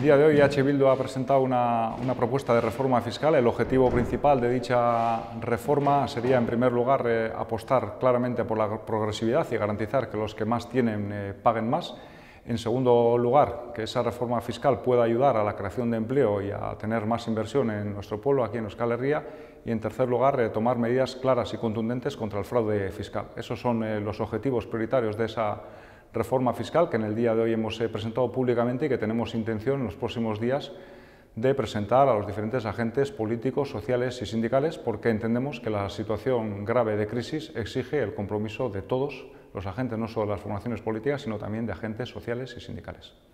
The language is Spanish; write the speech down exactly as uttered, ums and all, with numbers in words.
día de hoy H. Bildu ha presentado una, una propuesta de reforma fiscal. El objetivo principal de dicha reforma sería, en primer lugar, eh, apostar claramente por la progresividad y garantizar que los que más tienen eh, paguen más. En segundo lugar, que esa reforma fiscal pueda ayudar a la creación de empleo y a tener más inversión en nuestro pueblo, aquí en Euskal Herria. Y en tercer lugar, eh, tomar medidas claras y contundentes contra el fraude fiscal. Esos son eh, los objetivos prioritarios de esa reforma fiscal que en el día de hoy hemos eh, presentado públicamente y que tenemos intención en los próximos días de presentar a los diferentes agentes políticos, sociales y sindicales, porque entendemos que la situación grave de crisis exige el compromiso de todos los agentes, no solo de las formaciones políticas, sino también de agentes sociales y sindicales.